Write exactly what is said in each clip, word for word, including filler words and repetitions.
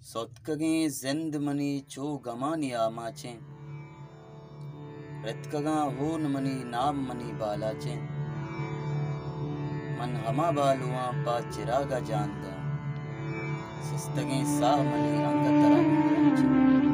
सोत्कगे जिंद money चो गमानी आमाचे रत्कगा होन money नाम मनी बालाचे मन हमा बालुआ पा चिरागा जानगा सिस्तगे साह मनी अंग तरा गुंगराचे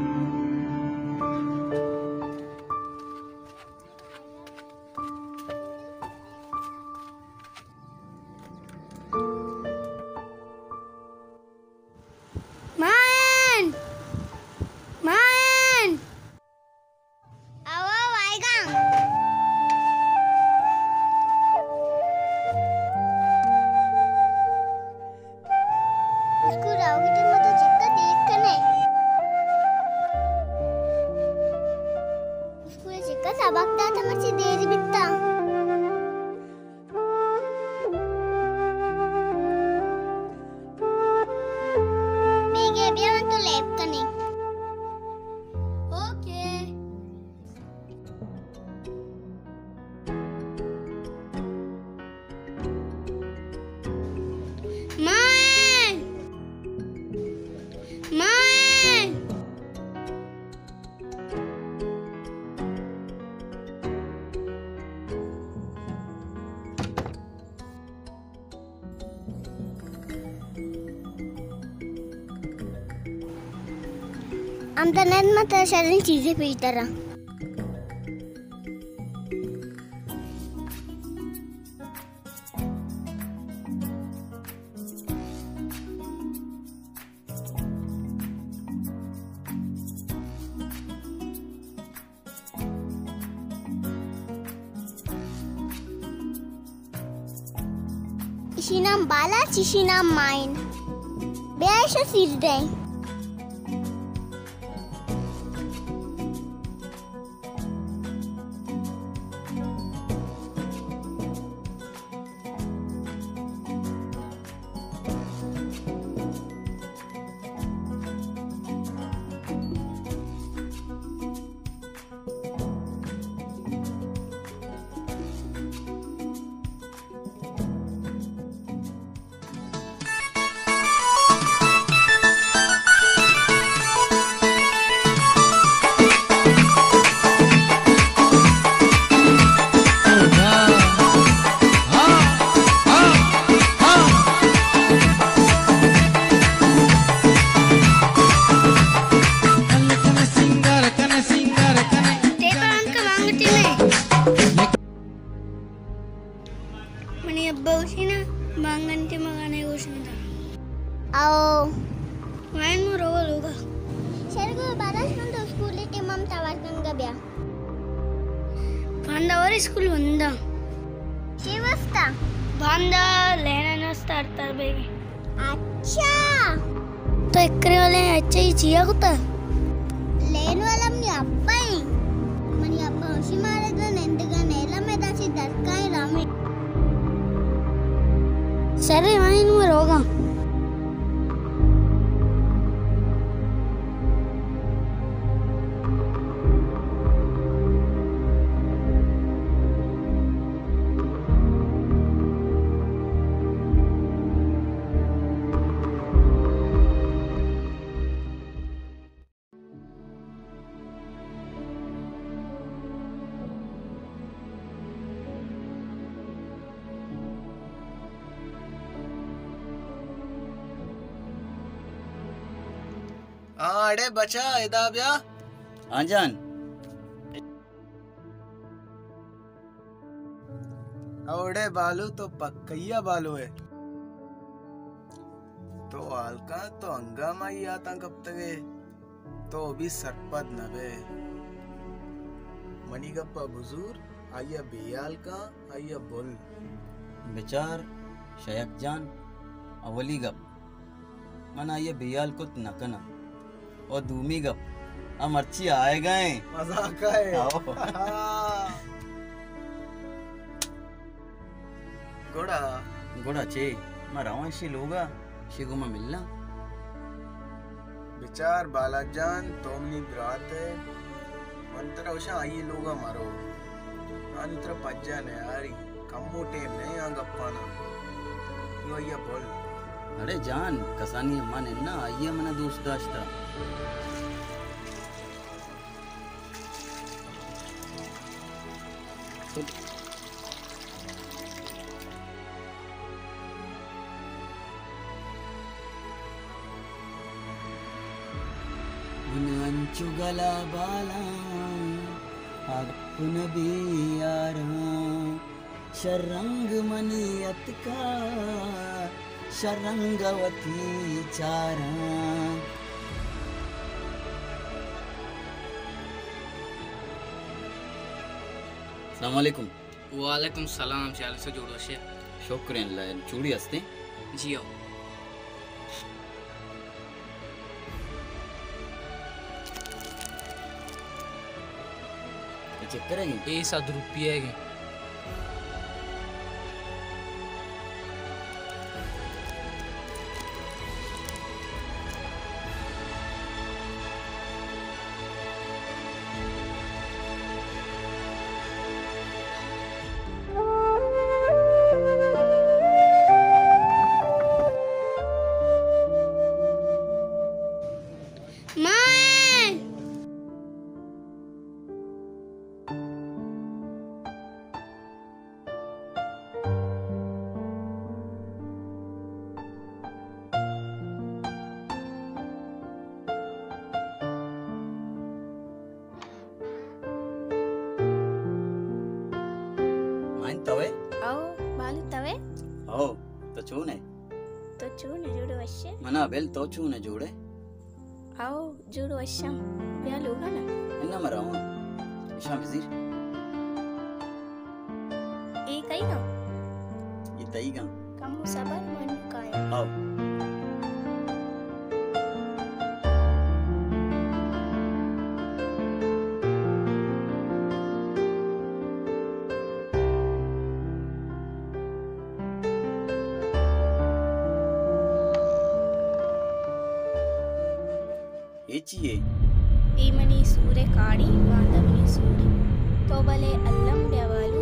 अंतर्नेट में तरह सारी चीजें भेजता रहा। इसी नाम बाला, इसी नाम माइन। बेआइशा सील दे। Balochi na banganti magane goshinda. आओ Main mo rawal hoga. Sergo baras nando school ite mam tawarkan gabya. Banda or school vanda. Shivasta. Banda lehna na start tar baby. अच्छा. तो इकरे वाले अच्छा ही चिया कुता. लेन वाला मनी अब्बा ही. मनी अब्बा उसी मारे तो नेंदगा नेला में दासी दरकाई रामी. सरे माइन में रोगा. हाँ अरे बचा इधर ब्या हाँ जान अरे बालू तो पक्कैया बालू है तो हल्का तो हंगामा ही आता कब तक है तो अभी सरपद नवे मणिगप्पा बुजुर्ग आया बेयाल का आया बोल बेचार शयक जान अवली गप मन आया बेयाल को नकना और दूमी गप हम अर्ची आए गए मजाक है गोड़ा गोड़ा चे मैं रावण शी लोगा शिगो में मिलना विचार बालाजान तोमनी ब्रात है मंत्र उषा आई लोगा मारो अंतर पज्जा ने यारी कम्मो टेम नहीं आंग अप्पाना यो ये बोल अरे जान कसानी अम्मा ने ना आइए मना दोस्त दाश्ता अंचुगला बाला अपुन बियारा शरंग मनियत का शरंगवती चारा। अस्सलाम वालेकुम। वालेकुम सलाम। चाल से जोड़ो से शुक्रिया चूड़ी हस्ते जी आओ। चेक करेंगे ये सात रुपये है तवे आओ बालू तवे आओ तो चूने तो चूने जुड़ो वश्य मना बेल तो चूने जोड़े आओ जुड़ो वश्यम या लोगा ना इन्ना मराऊं शाम वजीर ए कई ना ये तई का कम सबर मन का है आओ ఏచియే ఈమని సూరే కాడి వాందమని సూడి తోబలే అల్లం బెవాలు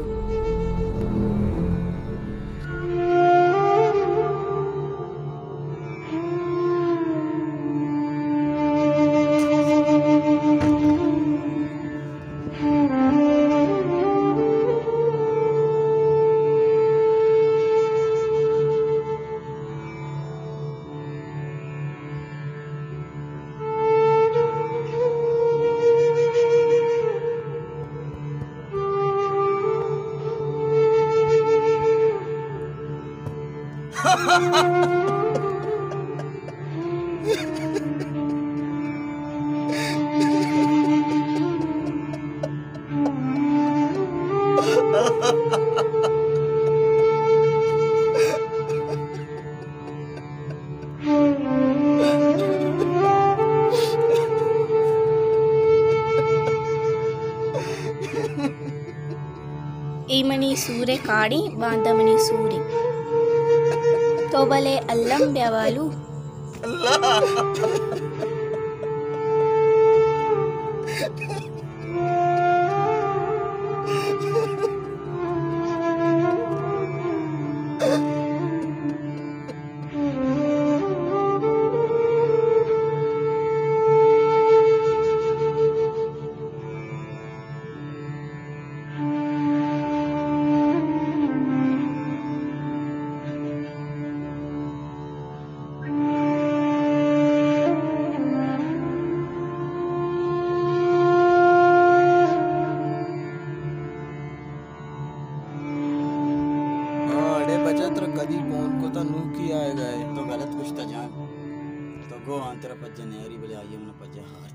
ఈమని సూరే కాడి వాందమని సూడి తోబలే అల్లం బెవాలు कदी कौन को तो नू की आएगा तो गलत कुछ था जान तो गो आंतरा पज्जा नेरी बोले आइए मना पज्जा हार